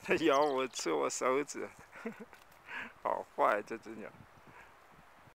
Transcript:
它咬我，吃我手指，好坏这只鸟。